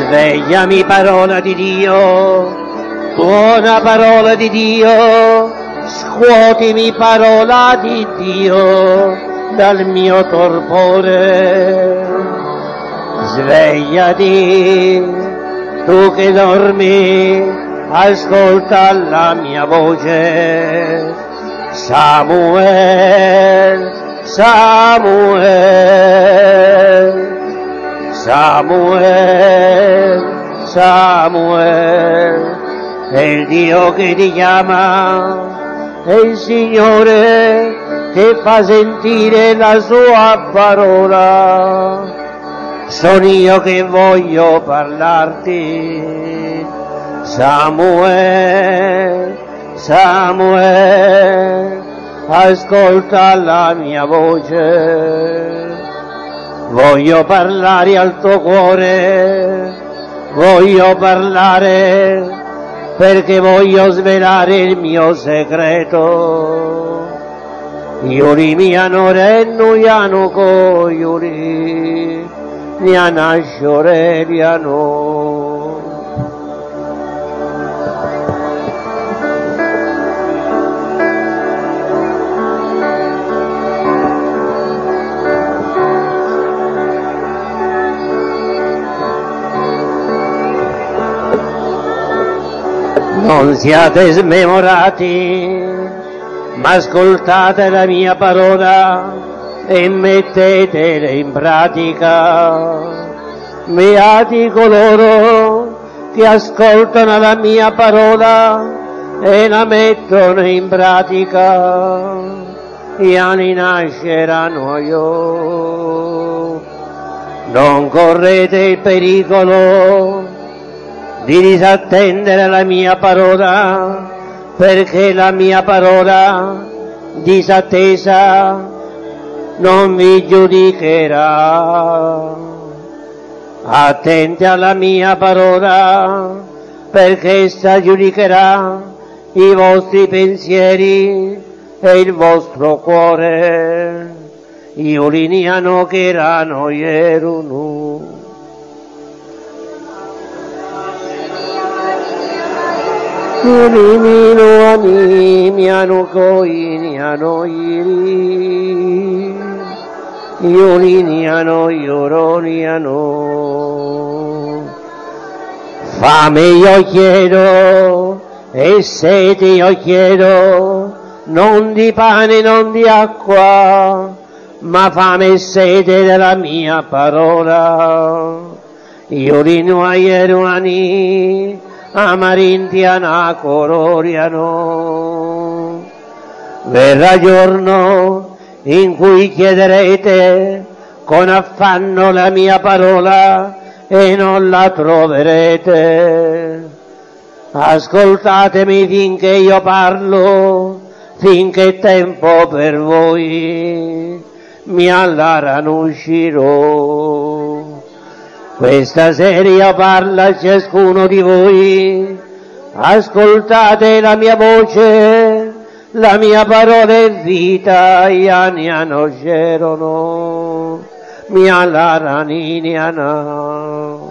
Svegliami parola di Dio, buona parola di Dio, scuotimi parola di Dio dal mio torpore. Svegliati, tu che dormi, ascolta la mia voce. Samuel, Samuel, Samuel, Samuel, è il Dio che ti chiama, è il Signore che fa sentire la sua parola. Sono io che voglio parlarti, Samuel, Samuel, ascolta la mia voce. Voglio parlare al tuo cuore, voglio parlare perché voglio svelare il mio segreto. Iuri miano rennu iano coiuri, niana scioreliano. Non siate smemorati, ma ascoltate la mia parola e mettetela in pratica. Beati coloro che ascoltano la mia parola e la mettono in pratica. Gli anni nasceranno io. Non correte il pericolo di disattendere la mia parola, perché la mia parola disattesa non vi giudicherà. Attenti alla mia parola, perché essa giudicherà i vostri pensieri e il vostro cuore. Io liniano che erano ierunu. Ulimino animi anu coini anu iri, iolini anu ioroni anu. Fame io chiedo e sete io chiedo, non di pane, non di acqua, ma fame e sete della mia parola. Iolino aieruani, amarintiana cororiano. Verrà giorno in cui chiederete con affanno la mia parola e non la troverete. Ascoltatemi finché io parlo, finché è tempo per voi mi allarano uscirò. Questa sera parla a ciascuno di voi, ascoltate la mia voce, la mia parola è vita, gli anni anoscerono, mi allaraniniana.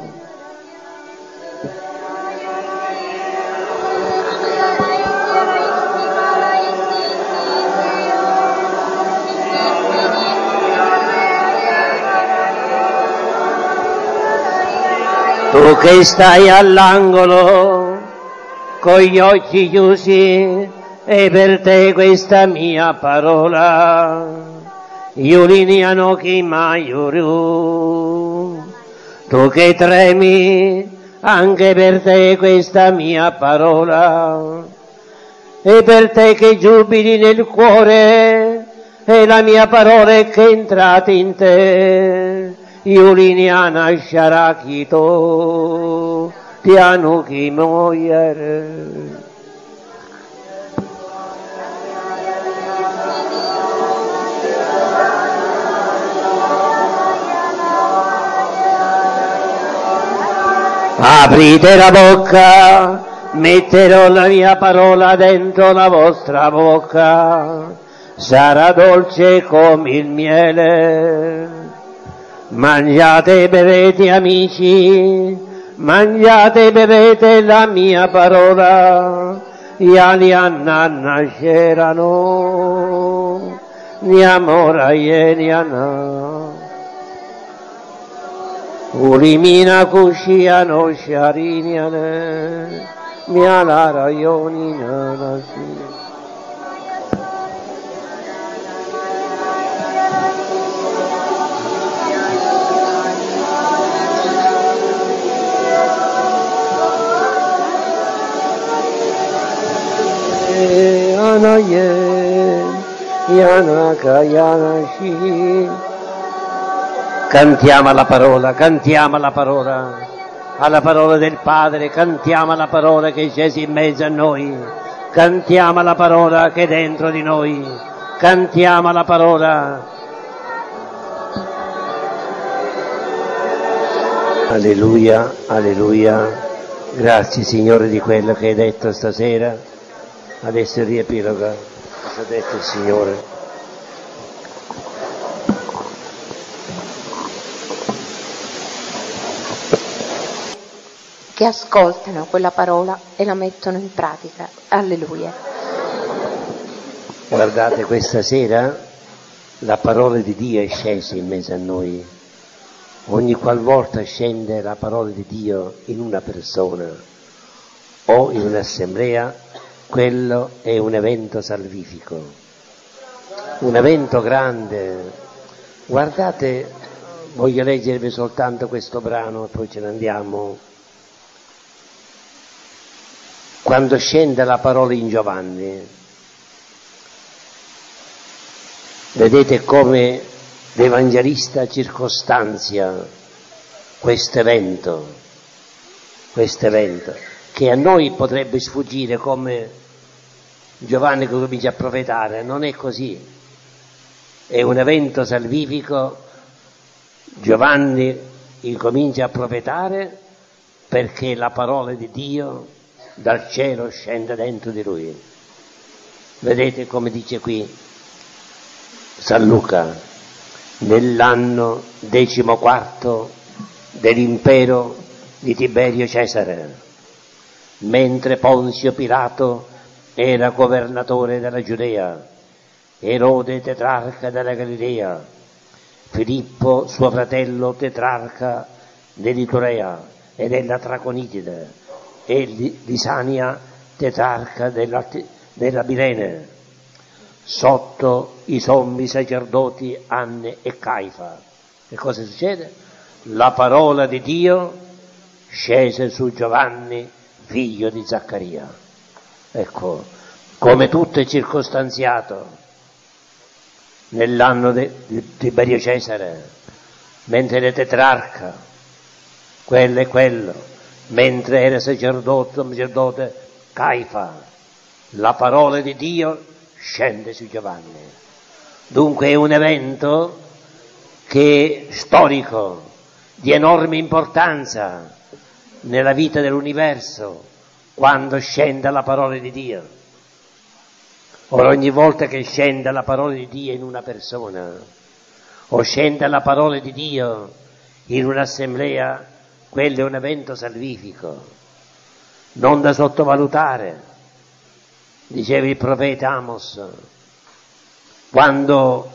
Tu che stai all'angolo con gli occhi chiusi e per te questa mia parola, Iuliniano chi maiuru. Tu che tremi anche per te questa mia parola, e per te che giubili nel cuore e la mia parola è che è entrata in te. Iuliniana sciarachito, piano chi muoiere. Aprite la bocca, metterò la mia parola dentro la vostra bocca, sarà dolce come il miele. Mangiate e bevete amici, mangiate e bevete la mia parola, gli alianna nasceranno, ni amora ieniana, ulimina cusciano sciariniane, mi alara ionina nasi. Cantiamo alla parola, alla parola del Padre, cantiamo alla parola che è scesa in mezzo a noi, cantiamo alla parola che è dentro di noi, cantiamo alla parola. Alleluia, alleluia, grazie Signore di quello che hai detto stasera. Adesso riepiloga cosa ha detto il Signore. Che ascoltano quella parola e la mettono in pratica. Alleluia. Guardate, questa sera la parola di Dio è scesa in mezzo a noi. Ogni qualvolta scende la parola di Dio in una persona o in un'assemblea, quello è un evento salvifico, un evento grande. Guardate, voglio leggervi soltanto questo brano e poi ce ne andiamo. Quando scende la parola in Giovanni, vedete come l'Evangelista circostanzia questo evento che a noi potrebbe sfuggire, come Giovanni che comincia a profetare. Non è così, è un evento salvifico. Giovanni incomincia a profetare perché la parola di Dio dal cielo scende dentro di lui. Vedete come dice qui San Luca: nell'anno 14 dell'impero di Tiberio Cesare, mentre Ponzio Pilato era governatore della Giudea, Erode tetrarca della Galilea, Filippo suo fratello tetrarca dell'Iturea e della Traconitide, e Lisania tetrarca della Birene, sotto i sommi sacerdoti Anne e Caifa. Che cosa succede? La parola di Dio scese su Giovanni, figlio di Zaccaria. Ecco, come tutto è circostanziato nell'anno di Tiberio Cesare, mentre era tetrarca, quello e quello, mentre era sacerdote Caifa, la parola di Dio scende su Giovanni. Dunque è un evento che è storico, di enorme importanza nella vita dell'universo, quando scende la parola di Dio. Ora, ogni volta che scende la parola di Dio in una persona, o scende la parola di Dio in un'assemblea, quello è un evento salvifico, non da sottovalutare. Diceva il profeta Amos: quando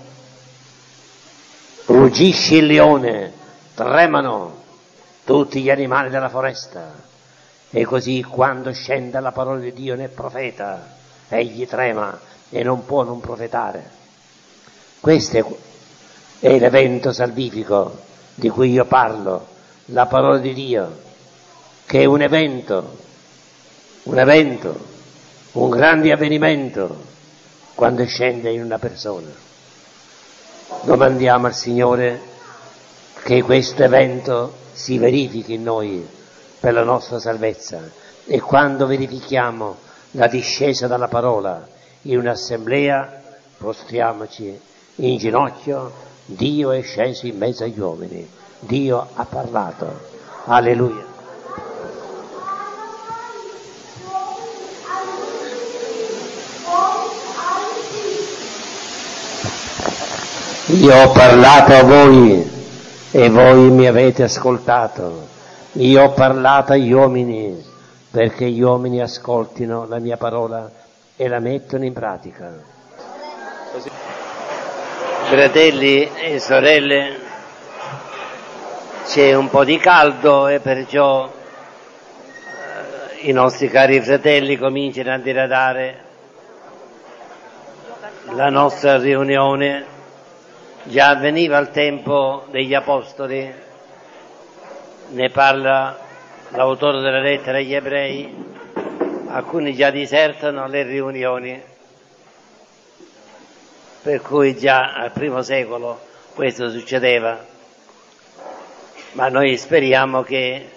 ruggisce il leone, tremano tutti gli animali della foresta. E così quando scende la parola di Dio nel profeta, egli trema e non può non profetare. Questo è l'evento salvifico di cui io parlo, la parola di Dio, che è un evento, un grande avvenimento quando scende in una persona. Domandiamo al Signore che questo evento si verifichi in noi per la nostra salvezza, e quando verifichiamo la discesa dalla parola in un'assemblea, postriamoci in ginocchio. Dio è sceso in mezzo agli uomini, Dio ha parlato. Alleluia. Io ho parlato a voi e voi mi avete ascoltato. Io ho parlato agli uomini perché gli uomini ascoltino la mia parola e la mettono in pratica. Fratelli e sorelle, c'è un po' di caldo e perciò i nostri cari fratelli cominciano a diradare la nostra riunione. Già avveniva al tempo degli Apostoli, ne parla l'autore della lettera agli Ebrei, alcuni già disertano le riunioni, per cui già al primo secolo questo succedeva, ma noi speriamo che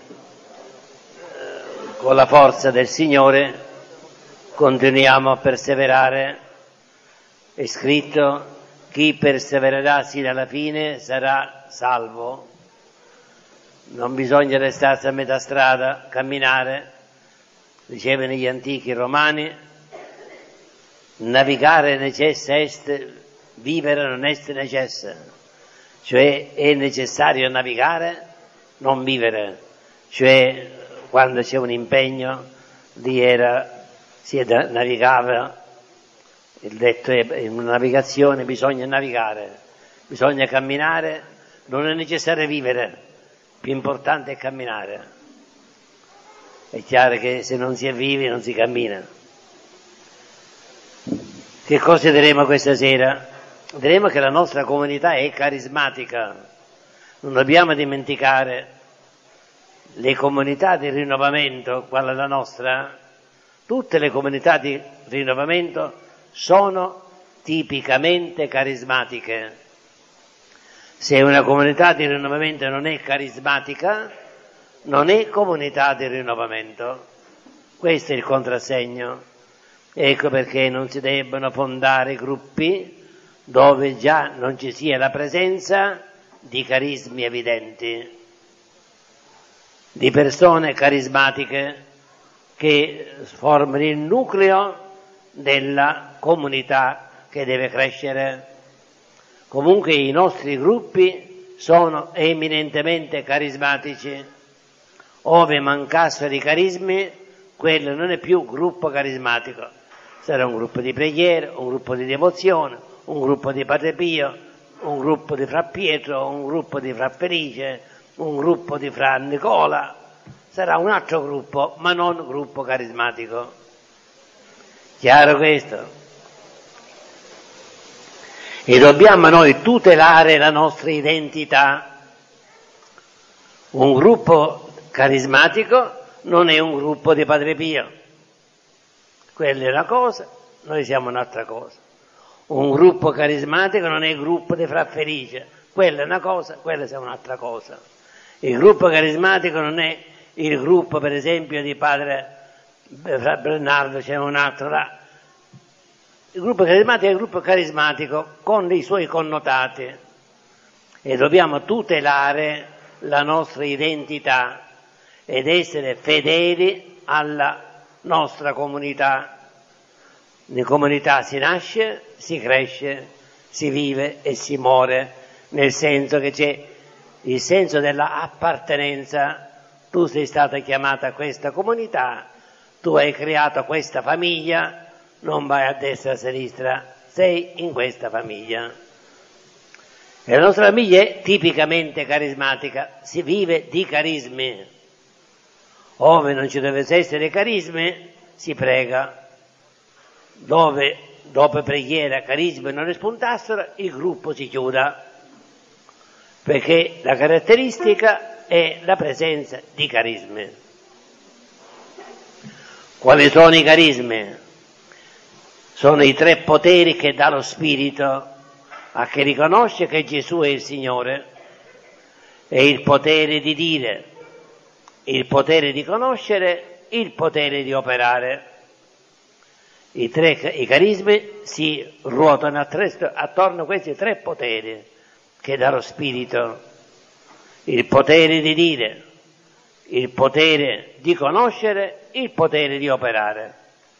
con la forza del Signore continuiamo a perseverare. È scritto: chi persevererà sino alla fine sarà salvo. Non bisogna restarsi a metà strada, camminare, dicevano gli antichi romani, navigare necessa est, vivere non est necessa, cioè è necessario navigare, non vivere, cioè quando c'è un impegno si navigava. Il detto è: in una navigazione bisogna navigare, bisogna camminare, non è necessario vivere, più importante è camminare. È chiaro che se non si è vivi non si cammina. Che cosa diremo questa sera? Diremo che la nostra comunità è carismatica. Non dobbiamo dimenticare le comunità di rinnovamento, quale la nostra. Tutte le comunità di rinnovamento sono tipicamente carismatiche. Se una comunità di rinnovamento non è carismatica, non è comunità di rinnovamento. Questo è il contrassegno. Ecco perché non si debbono fondare gruppi dove già non ci sia la presenza di carismi evidenti, di persone carismatiche che formano il nucleo della comunità che deve crescere. Comunque i nostri gruppi sono eminentemente carismatici. Ove mancassero i carismi, quello non è più gruppo carismatico, sarà un gruppo di preghiera, un gruppo di devozione, un gruppo di Padre Pio, un gruppo di Fra Pietro, un gruppo di Fra Felice, un gruppo di Fra Nicola, sarà un altro gruppo, ma non gruppo carismatico. Chiaro questo? E dobbiamo noi tutelare la nostra identità. Un gruppo carismatico non è un gruppo di Padre Pio. Quella è una cosa, noi siamo un'altra cosa. Un gruppo carismatico non è il gruppo di Fra Felice. Quella è una cosa, quella è un'altra cosa. Il gruppo carismatico non è il gruppo, per esempio, di Padre Fra Bernardo, c'è un altro là. Il gruppo carismatico è il gruppo carismatico con i suoi connotati e dobbiamo tutelare la nostra identità ed essere fedeli alla nostra comunità. In comunità si nasce, si cresce, si vive e si muore, nel senso che c'è il senso della appartenenza. Tu sei stata chiamata a questa comunità, tu hai creato questa famiglia, non vai a destra e a sinistra, sei in questa famiglia. E la nostra famiglia è tipicamente carismatica, si vive di carismi. Ove non ci dovesse essere carismi, si prega. Dove dopo preghiera carismi non spuntassero, il gruppo si chiuda, perché la caratteristica è la presenza di carismi. Quali sono i carismi? Sono i tre poteri che dà lo Spirito a chi riconosce che Gesù è il Signore. È il potere di dire, il potere di conoscere, il potere di operare. I carismi si ruotano attorno a questi tre poteri che dà lo Spirito. Il potere di dire, il potere di conoscere, il potere di operare.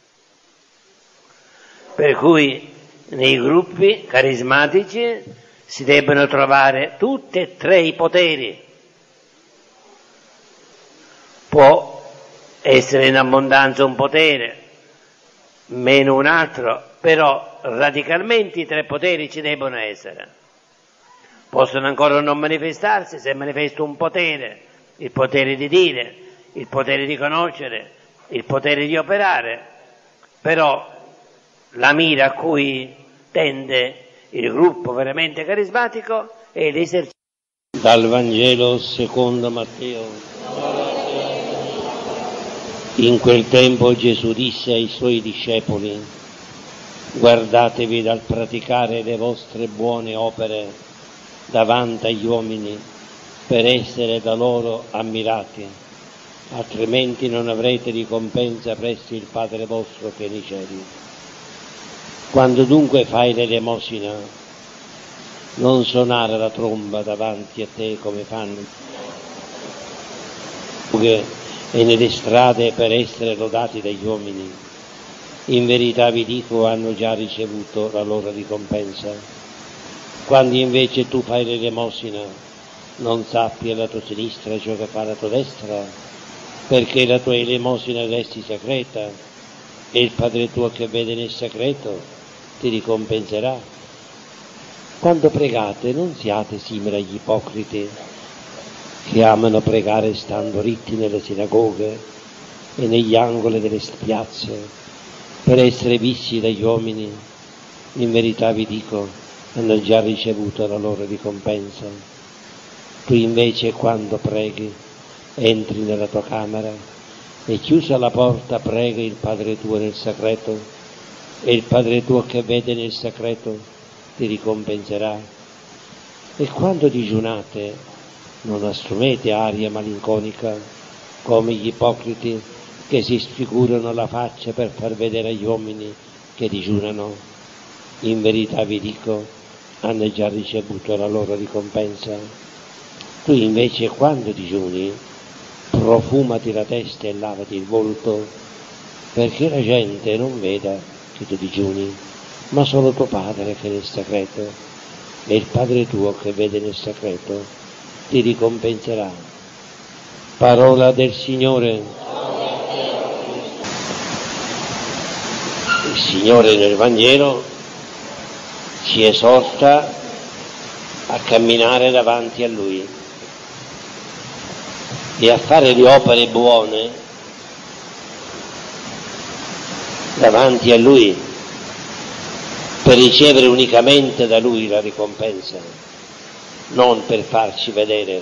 Per cui nei gruppi carismatici si debbono trovare tutti e tre i poteri. Può essere in abbondanza un potere, meno un altro, però radicalmente i tre poteri ci debbono essere. Possono ancora non manifestarsi se manifesto un potere, il potere di dire, il potere di conoscere, il potere di operare, però la mira a cui tende il gruppo veramente carismatico è l'esercizio. Dal Vangelo secondo Matteo. In quel tempo Gesù disse ai suoi discepoli: guardatevi dal praticare le vostre buone opere davanti agli uomini per essere da loro ammirati, altrimenti non avrete ricompensa presso il Padre vostro che è nei cieli. Quando dunque fai l'elemosina, non suonare la tromba davanti a te come fanno e nelle strade per essere lodati dagli uomini. In verità vi dico, hanno già ricevuto la loro ricompensa. Quando invece tu fai l'elemosina, non sappi alla tua sinistra ciò che fa la tua destra, perché la tua elemosina resti segreta e il Padre tuo che vede nel segreto ti ricompenserà. Quando pregate non siate simili agli ipocriti che amano pregare stando ritti nelle sinagoghe e negli angoli delle piazze per essere visti dagli uomini. In verità vi dico, hanno già ricevuto la loro ricompensa. Tu invece quando preghi entri nella tua camera e chiusa la porta preghi il Padre tuo nel segreto, e il Padre tuo che vede nel segreto ti ricompenserà. E quando digiunate non assumete aria malinconica come gli ipocriti che si sfigurano la faccia per far vedere agli uomini che digiunano. In verità vi dico, hanno già ricevuto la loro ricompensa. Tu invece quando digiuni profumati la testa e lavati il volto, perché la gente non veda che tu digiuni, ma solo tuo Padre che è nel segreto, e il Padre tuo che vede nel segreto ti ricompenserà. Parola del Signore. Il Signore nel Vangelo ci esorta a camminare davanti a Lui e a fare le opere buone davanti a Lui per ricevere unicamente da Lui la ricompensa, non per farci vedere.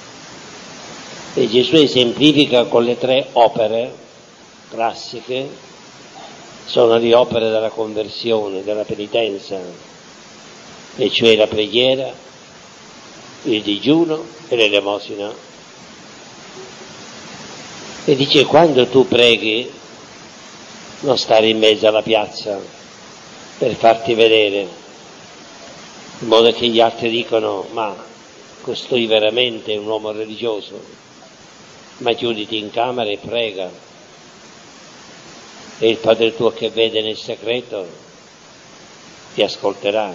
E Gesù esemplifica con le tre opere classiche, sono le opere della conversione, della penitenza, e cioè la preghiera, il digiuno e l'elemosina. E dice, quando tu preghi non stare in mezzo alla piazza per farti vedere, in modo che gli altri dicono, ma costui veramente è un uomo religioso, ma chiuditi in camera e prega, e il Padre tuo che vede nel segreto ti ascolterà.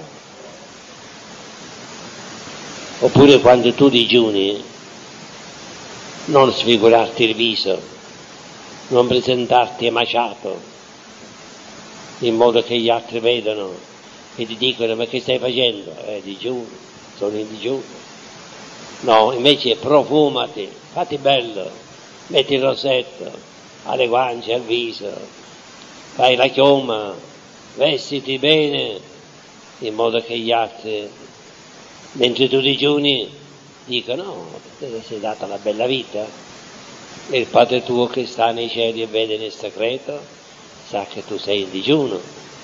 Oppure quando tu digiuni, non sfigurarti il viso, non presentarti emaciato, in modo che gli altri vedano e ti dicono, ma che stai facendo? Digiuno, sono in digiuno. No, invece profumati, fatti bello, metti il rossetto alle guance, al viso, fai la chioma, vestiti bene, in modo che gli altri, mentre tu digiuni, dicono, no, te sei data una bella vita, e il Padre tuo che sta nei cieli e vede nel segreto sa che tu sei in digiuno.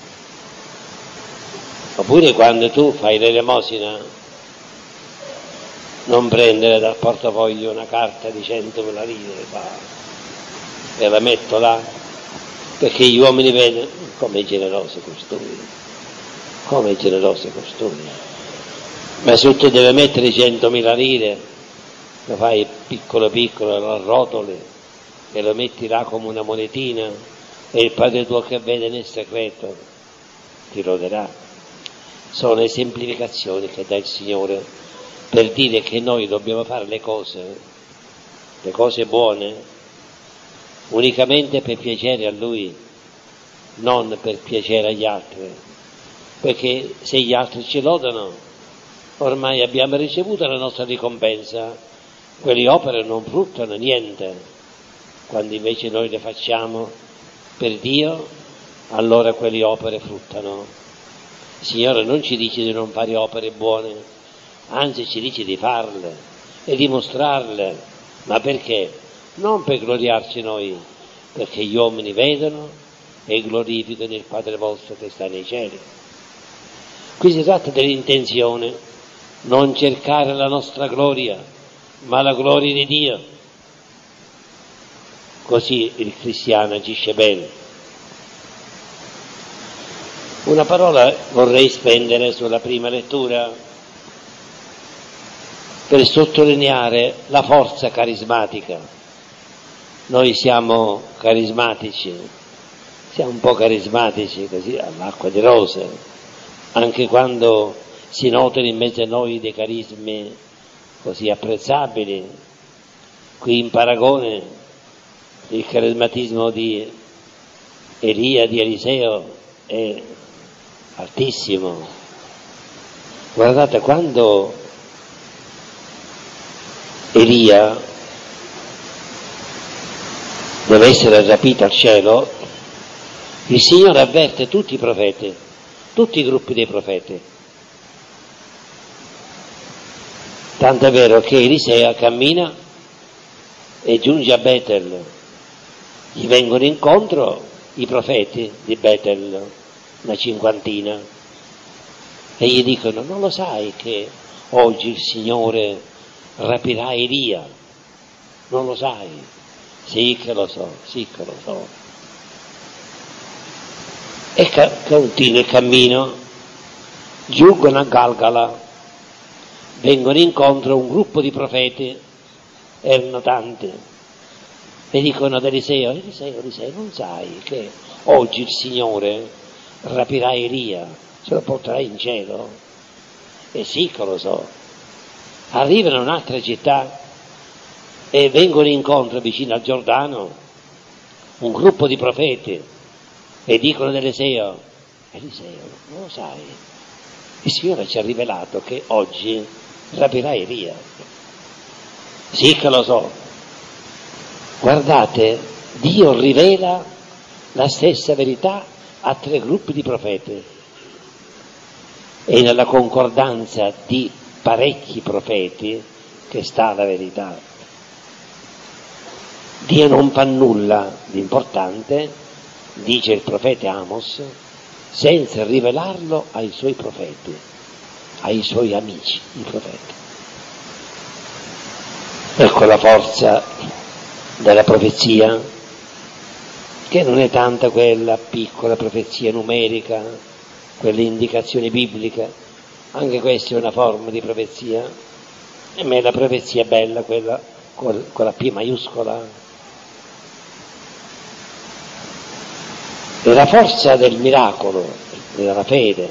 Oppure quando tu fai l'elemosina, non prendere dal portafoglio una carta di 100.000 lire e la metto là, perché gli uomini vedono come è generoso costui, come è generoso costui. Ma se tu devi mettere 100.000 lire, lo fai piccolo piccolo, lo arrotoli e lo metti là come una monetina, e il Padre tuo che vede nel segreto ti loderà. Sono esemplificazioni che dà il Signore per dire che noi dobbiamo fare le cose buone unicamente per piacere a Lui, non per piacere agli altri, perché se gli altri ci lodano, ormai abbiamo ricevuto la nostra ricompensa, quelle opere non fruttano niente, quando invece noi le facciamo per Dio, allora quelle opere fruttano. Il Signore non ci dice di non fare opere buone, anzi ci dice di farle e dimostrarle, ma perché? Non per gloriarci noi, perché gli uomini vedono e glorificano il Padre vostro che sta nei cieli. Qui si tratta dell'intenzione, non cercare la nostra gloria, ma la gloria di Dio. Così il cristiano agisce bene. Una parola vorrei spendere sulla prima lettura per sottolineare la forza carismatica. Noi siamo carismatici, siamo un po' carismatici così all'acqua di rose, anche quando si notano in mezzo a noi dei carismi così apprezzabili. Qui in paragone il carismatismo di Elia, di Eliseo è altissimo. Guardate, quando Elia deve essere rapito al cielo, il Signore avverte tutti i profeti, tutti i gruppi dei profeti. Tanto è vero che Elisea cammina e giunge a Betel, gli vengono incontro i profeti di Betel, una cinquantina, e gli dicono: non lo sai che oggi il Signore rapirà Elia? Non lo sai? Sì che lo so, sì che lo so. E continua il cammino, giungono a Galgala, vengono incontro un gruppo di profeti, erano tanti, e dicono ad Eliseo: Eliseo, non sai che oggi il Signore rapirà Elia, se lo porterà in cielo? E sì che lo so. Arrivano in un'altra città e vengono incontro vicino al Giordano un gruppo di profeti e dicono ad Eliseo: non lo sai, il Signore ci ha rivelato che oggi rapirà Elia. Sì che lo so. Guardate, Dio rivela la stessa verità a 3 gruppi di profeti, e nella concordanza di parecchi profeti che sta la verità. Dio non fa nulla di importante, dice il profeta Amos, senza rivelarlo ai suoi profeti, ai suoi amici, i profeti. Ecco la forza della profezia, che non è tanta quella piccola profezia numerica, quelle indicazioni bibliche, anche questa è una forma di profezia, e me la profezia bella, quella con la P maiuscola. E la forza del miracolo, della fede,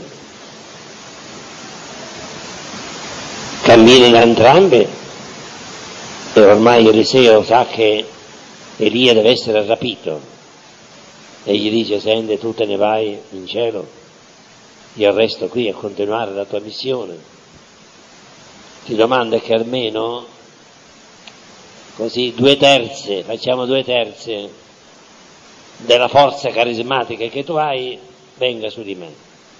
camminano entrambi, e ormai Eliseo sa che Elia deve essere rapito, e gli dice: senti, tu te ne vai in cielo, io resto qui a continuare la tua missione. Ti domanda che almeno così 2/3, facciamo 2/3 della forza carismatica che tu hai venga su di me.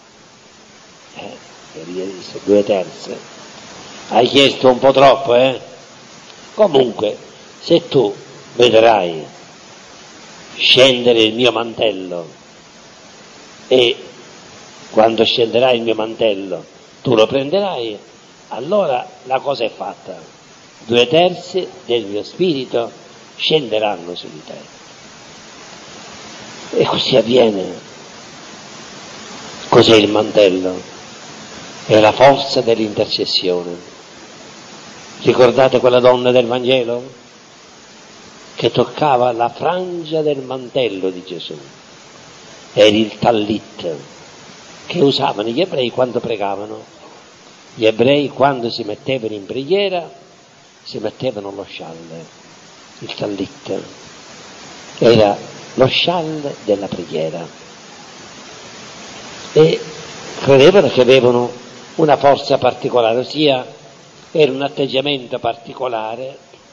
Elia disse: 2/3, hai chiesto un po' troppo, Comunque, se tu vedrai scendere il mio mantello, e quando scenderà il mio mantello tu lo prenderai, allora la cosa è fatta. 2/3 del mio spirito scenderanno su di te. E così avviene. Cos'è il mantello? È la forza dell'intercessione. Ricordate quella donna del Vangelo che toccava la frangia del mantello di Gesù? Era il tallit che usavano gli ebrei quando pregavano. Gli ebrei quando si mettevano in preghiera si mettevano lo scialle, il tallit. era lo scialle della preghiera, e credevano che avevano una forza particolare, ossia era un atteggiamento particolare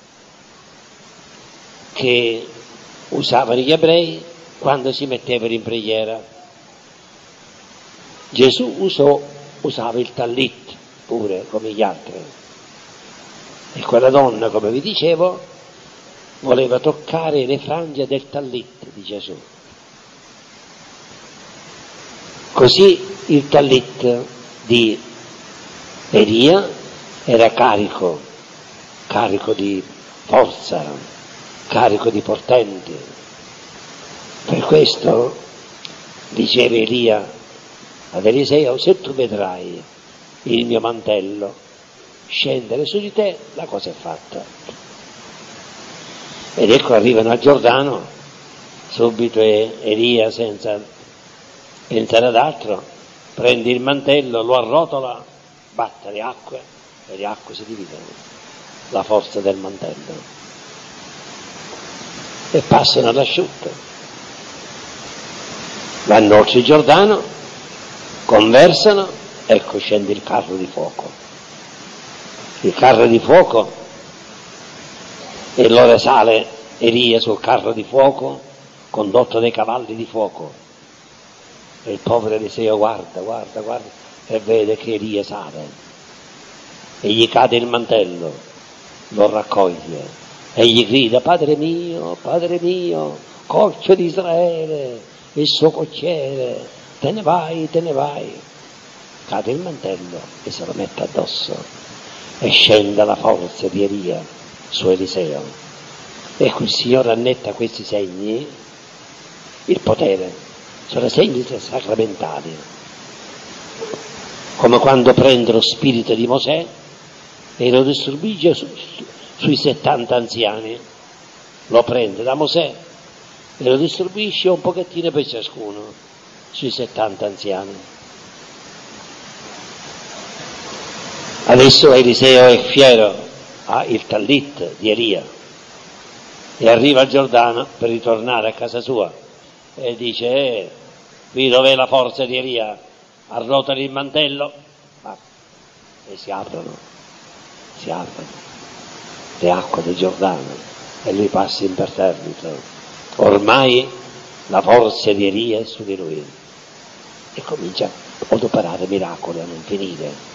che usavano gli ebrei quando si mettevano in preghiera. Gesù usava il tallit pure come gli altri, e quella donna, come vi dicevo, voleva toccare le frange del tallit di Gesù. Così il tallit di Elia era carico di forza, carico di portenti. Per questo diceva Elia ad Eliseo: se tu vedrai il mio mantello scendere su di te, la cosa è fatta. Ed ecco, arrivano al Giordano, subito Elia, senza pensare ad altro, prende il mantello, lo arrotola, batte le acque e le acque si dividono, la forza del mantello, e passano all'asciutto. Vanno oltre il Giordano, conversano, ecco scende il carro di fuoco. Il carro di fuoco, e allora sale Elia sul carro di fuoco, condotto dai cavalli di fuoco. E il povero Eliseo guarda e vede che Elia sale, e gli cade il mantello, lo raccoglie e gli grida: Padre mio, coccio di Israele, il suo cocchiere, te ne vai. Cade il mantello e se lo mette addosso, e scende la forza di Elia su Eliseo. Ecco, il Signore annetta questi segni, il potere, sono segni sacramentali, come quando prende lo spirito di Mosè e lo distribuisce sui 70 anziani, lo prende da Mosè e lo distribuisce un pochettino per ciascuno sui 70 anziani. Adesso Eliseo è fiero, ha il tallit di Elia e arriva al Giordano per ritornare a casa sua e dice: qui dov'è la forza di Elia? Arrotano il mantello, e si aprono le acque del Giordano e lui passa imperterrito. Ormai la forza di Elia è su di lui e comincia ad operare miracoli a non finire.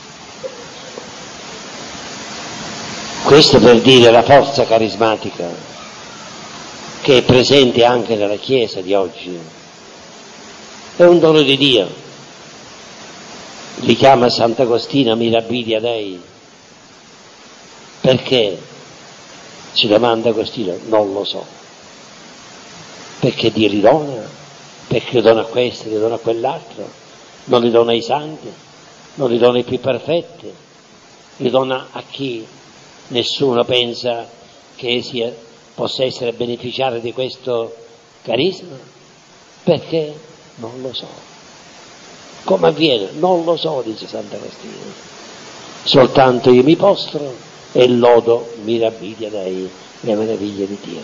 Questo per dire la forza carismatica che è presente anche nella Chiesa di oggi. È un dono di Dio. Li chiama Sant'Agostino mirabilia Dei. Perché? Ci domanda Agostino, non lo so. Perché Dio li dona? Perché li dona a questo, li dona a quell'altro? Non li dona ai santi? Non li dona ai più perfetti? Li dona a chi nessuno pensa che possa essere beneficiario di questo carisma? Perché? Non lo so. Come avviene? Non lo so, dice Sant'Agostino. Soltanto io mi postro e lodo mirabilia Dei, le meraviglie di Dio.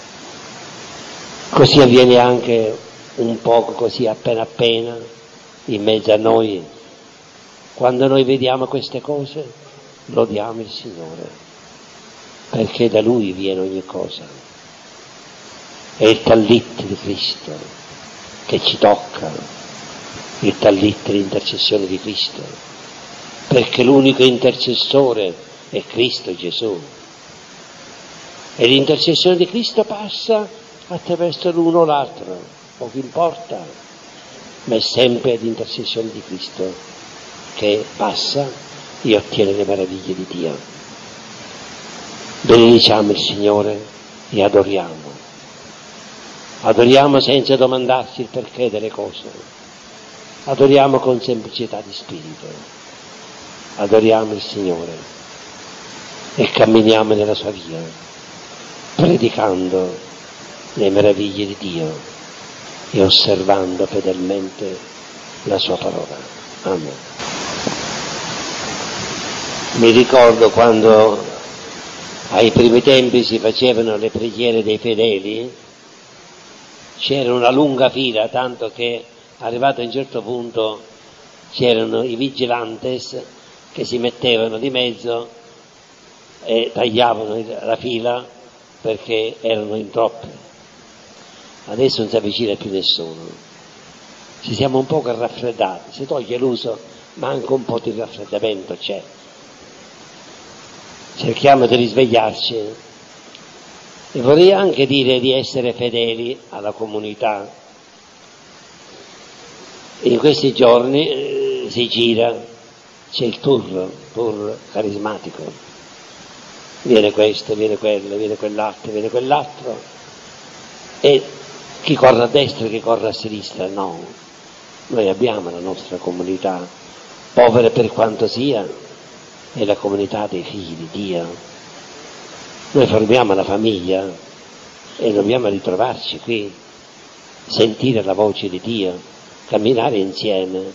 Così avviene anche un poco così appena in mezzo a noi. Quando noi vediamo queste cose, lodiamo il Signore, perché da Lui viene ogni cosa. È il tallit di Cristo che ci tocca, il tallit dell'intercessione di Cristo, perché l'unico intercessore è Cristo Gesù. E l'intercessione di Cristo passa attraverso l'uno o l'altro, poco importa, ma è sempre l'intercessione di Cristo che passa e ottiene le meraviglie di Dio. Benediciamo il Signore e adoriamo. Adoriamo senza domandarci il perché delle cose. Adoriamo con semplicità di spirito. Adoriamo il Signore e camminiamo nella sua via, predicando le meraviglie di Dio e osservando fedelmente la sua parola. Amen. Mi ricordo quando ai primi tempi si facevano le preghiere dei fedeli, c'era una lunga fila, tanto che arrivato a un certo punto c'erano i vigilantes che si mettevano di mezzo e tagliavano la fila perché erano in troppi. Adesso non si avvicina più nessuno, ci siamo un po' raffreddati, si toglie l'uso ma anche un po' di raffreddamento c'è. Cerchiamo di risvegliarci e vorrei anche dire di essere fedeli alla comunità. In questi giorni si gira, c'è il tour carismatico, viene questo, viene quello, viene quell'altro, e chi corre a destra, chi corre a sinistra, no. Noi abbiamo la nostra comunità, povera per quanto sia, è la comunità dei figli di Dio. Noi formiamo la famiglia e dobbiamo ritrovarci qui, sentire la voce di Dio, camminare insieme,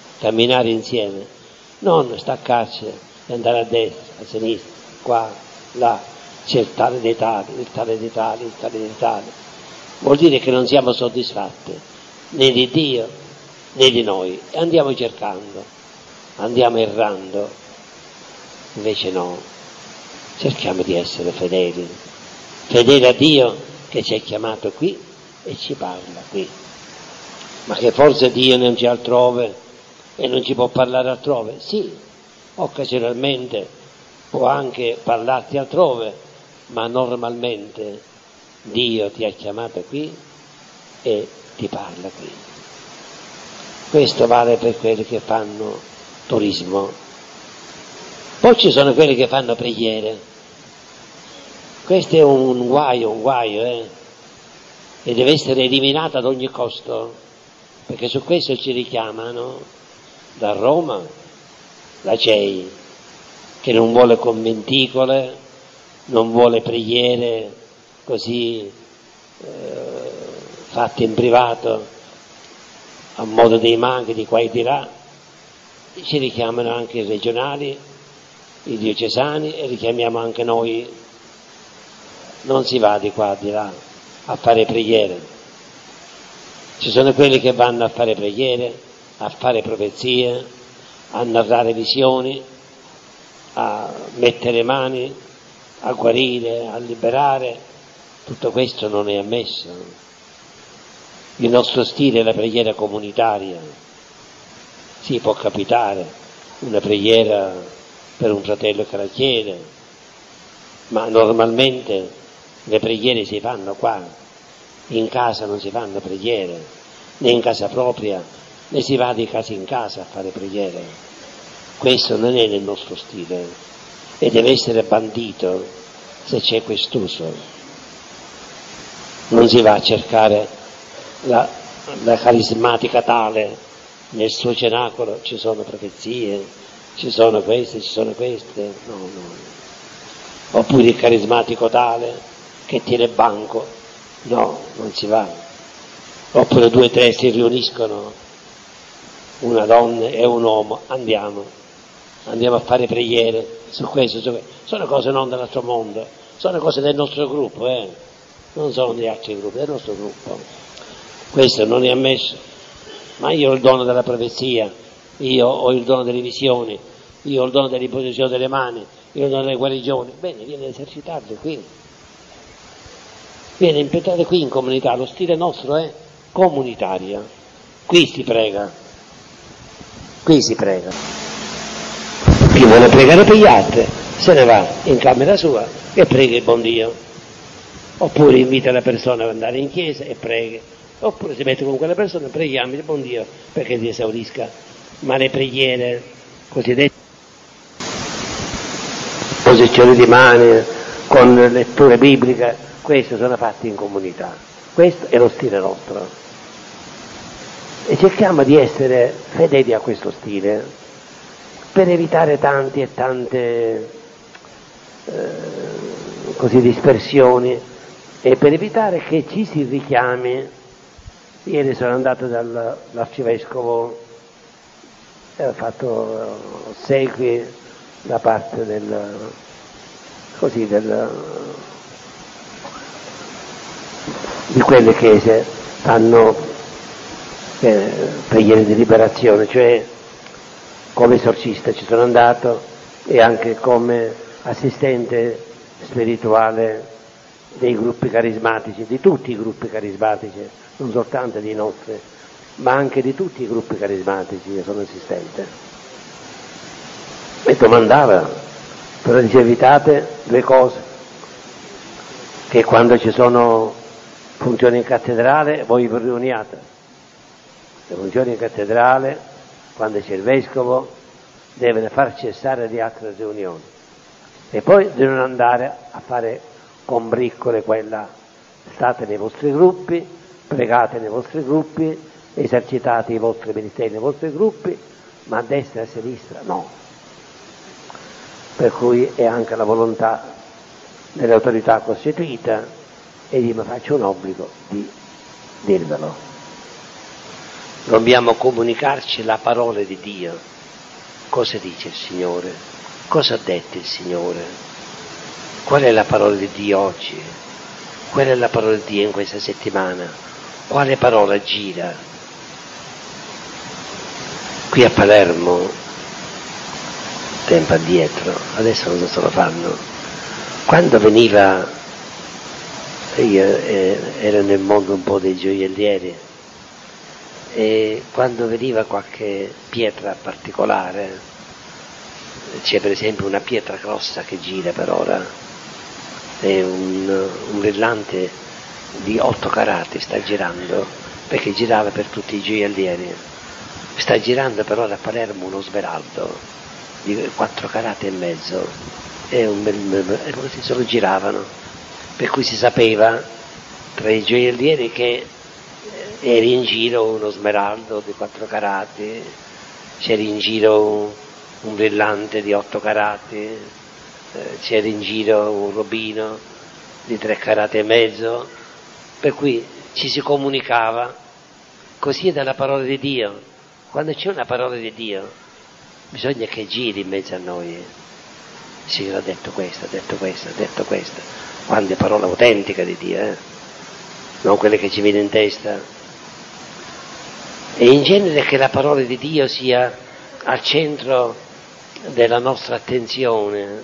non staccarci e andare a destra, a sinistra, qua, là, c'è il tale dei tali, il tale dei tali, il tale dei tali. Vuol dire che non siamo soddisfatti né di Dio né di noi e andiamo cercando, andiamo errando, invece no, cerchiamo di essere fedeli a Dio che ci ha chiamato qui e ci parla qui. Ma che forse Dio non c'è altrove e non ci può parlare altrove? Sì, occasionalmente può anche parlarti altrove, ma normalmente Dio ti ha chiamato qui e ti parla qui. Questo vale per quelli che fanno turismo. Poi ci sono quelli che fanno preghiere. Questo è un guaio, e deve essere eliminato ad ogni costo, perché su questo ci richiamano da Roma la CEI, che non vuole conventicole, non vuole preghiere così fatte in privato a modo dei maghi di qua e di là. Ci richiamano anche i regionali, i diocesani, e richiamiamo anche noi. Non si va di qua e di là a fare preghiere. Ci sono quelli che vanno a fare preghiere, a fare profezie, a narrare visioni, a mettere mani, a guarire, a liberare. Tutto questo non è ammesso. Il nostro stile è la preghiera comunitaria. Sì, può capitare una preghiera per un fratello che la chiede, ma normalmente le preghiere si fanno qua. In casa non si fanno preghiere, né in casa propria, né si va di casa in casa a fare preghiere. Questo non è nel nostro stile e deve essere bandito se c'è quest'uso. Non si va a cercare la carismatica tale, nel suo cenacolo ci sono profezie, ci sono queste, no. Oppure il carismatico tale che tiene banco, no, non si va. Oppure 2 o 3 si riuniscono, una donna e un uomo, andiamo a fare preghiere su questo. Sono cose non del nostro mondo, sono cose del nostro gruppo, non sono di altri gruppi, del nostro gruppo. Questo non è ammesso. Ma io ho il dono della profezia, io ho il dono delle visioni, io ho il dono dell'imposizione delle mani, io ho il dono delle guarigioni. Bene, viene esercitato qui, viene impietrato qui in comunità. Lo stile nostro è comunitario, qui si prega. Chi vuole pregare per gli altri se ne va in camera sua e prega il buon Dio, oppure invita la persona ad andare in chiesa e preghi, oppure si mette con quella persona e preghiamo il buon Dio perché si esaurisca. Ma le preghiere cosiddette posizioni di mani con letture bibliche, queste sono fatte in comunità. Questo è lo stile nostro e cerchiamo di essere fedeli a questo stile per evitare tanti e tante così dispersioni e per evitare che ci si richiami. Ieri sono andato dall'arcivescovo e ho fatto segui da parte di quelle chiese fanno preghiere di liberazione, cioè come esorcista ci sono andato e anche come assistente spirituale dei gruppi carismatici, di tutti i gruppi carismatici, non soltanto dei nostri, ma anche di tutti i gruppi carismatici. Io sono assistente e domandava, però dice evitate due cose, che quando ci sono funzioni in cattedrale voi vi riuniate, le funzioni in cattedrale, quando c'è il vescovo, deve far cessare le altre riunioni e poi di non andare a fare combriccole quella, state nei vostri gruppi, pregate nei vostri gruppi, esercitate i vostri ministeri nei vostri gruppi, ma a destra e a sinistra no. Per cui è anche la volontà dell'autorità costituita e io mi faccio un obbligo di dirvelo. Dobbiamo comunicarci la parola di Dio. Cosa dice il Signore? Cosa ha detto il Signore? Qual è la parola di Dio oggi? Qual è la parola di Dio in questa settimana? Quale parola gira? Qui a Palermo, tempo addietro, adesso non so se lo fanno, quando veniva, io ero nel mondo un po' dei gioiellieri, e quando veniva qualche pietra particolare, c'è per esempio una pietra grossa che gira per ora, è un brillante di 8 carati sta girando, perché girava per tutti i gioiellieri, sta girando per ora a Palermo uno smeraldo di 4 carati e mezzo, e così se lo giravano, per cui si sapeva tra i gioiellieri che era in giro uno smeraldo di 4 carati, c'era in giro un brillante di 8 carati, c'era in giro un robino di 3 carati e mezzo, per cui ci si comunicava. Così è dalla parola di Dio. Quando c'è una parola di Dio bisogna che giri in mezzo a noi. Il Signore ha detto questo, ha detto questo, ha detto questo. Quando è parola autentica di Dio, non quelle che ci viene in testa. E in genere che la parola di Dio sia al centro della nostra attenzione.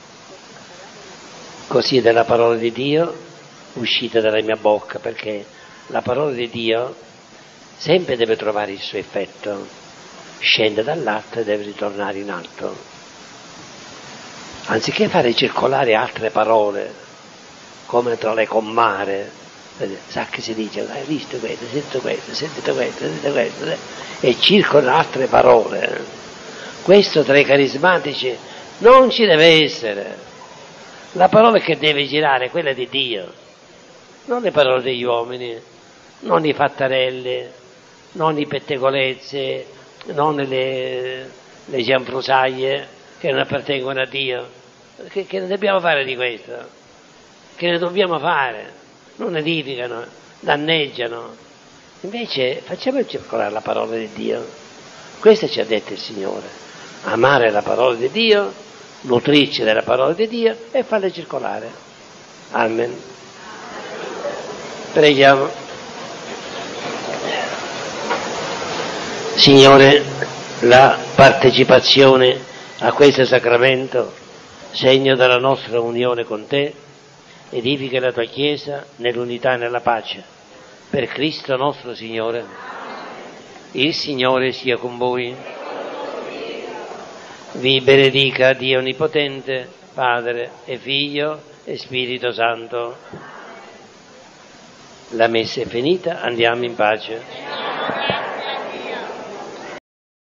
Così della parola di Dio uscita dalla mia bocca, perché la parola di Dio sempre deve trovare il suo effetto, scende dall'alto e deve ritornare in alto. Anziché fare circolare altre parole, come tra le commare, sa che si dice, hai visto questo, sentito questo, sentito questo, sentito questo, e circolano altre parole. Questo tra i carismatici non ci deve essere. La parola che deve girare è quella di Dio, non le parole degli uomini, non i fattarelli, non i pettegolezzi, non le gianfrusaglie che non appartengono a Dio. Che ne dobbiamo fare di questo? Che ne dobbiamo fare? Non edificano, danneggiano. Invece facciamo circolare la parola di Dio. Questo ci ha detto il Signore: amare la parola di Dio, nutrirci della parola di Dio e farla circolare. Amen. Preghiamo. Signore, la partecipazione a questo sacramento, segno della nostra unione con Te, edifica la Tua Chiesa nell'unità e nella pace. Per Cristo nostro Signore. Il Signore sia con voi. Vi benedica Dio Onnipotente, Padre e Figlio e Spirito Santo. La messa è finita, andiamo in pace.